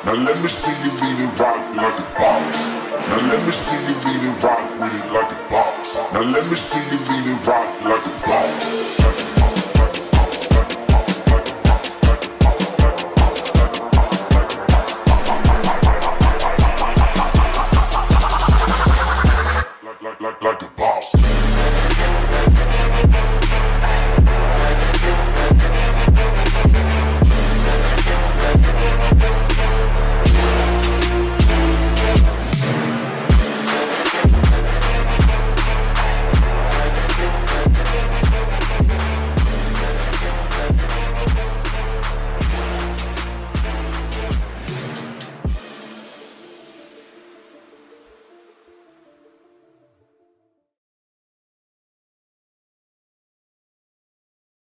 Now let me see you lean and rock like a boss. Now let me see you lean and rock with it like a boss. Now let me see you lean and rock like a boss.